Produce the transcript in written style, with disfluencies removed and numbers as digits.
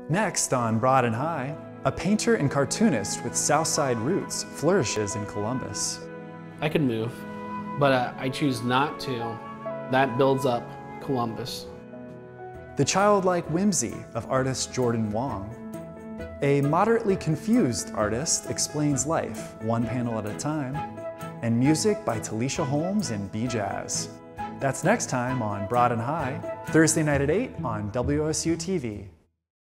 Next on Broad and High, a painter and cartoonist with Southside roots flourishes in Columbus. I could move, but I choose not to. That builds up Columbus. The childlike whimsy of artist Jordan Wong. A moderately confused artist explains life, one panel at a time. And music by Talisha Holmes BJazz. That's next time on Broad and High, Thursday night at 8 on WSU TV.